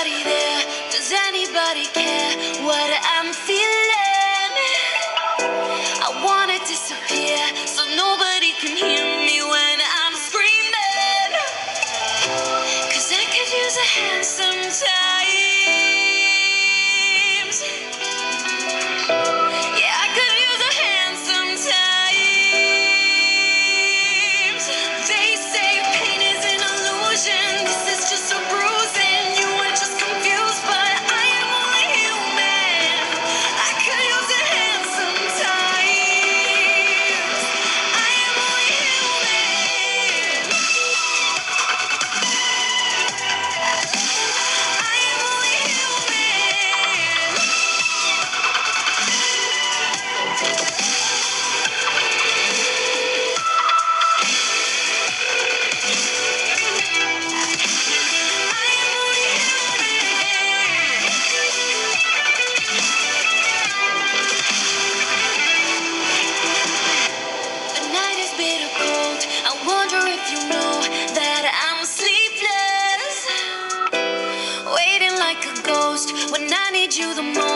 nobody there. Does anybody care what I'm feeling? I wanna disappear so nobody can hear me when I'm screaming. 'Cause I could use a hand sometimes. Yeah, I could use a hand sometimes. They say pain is an illusion. This is just a bruising. You are just confused, but I am only human. I could use a hand sometimes. I am only human. I am only human. The night is bitter cold. I wonder if you know that I'm sleepless, waiting like a ghost when I need you the most.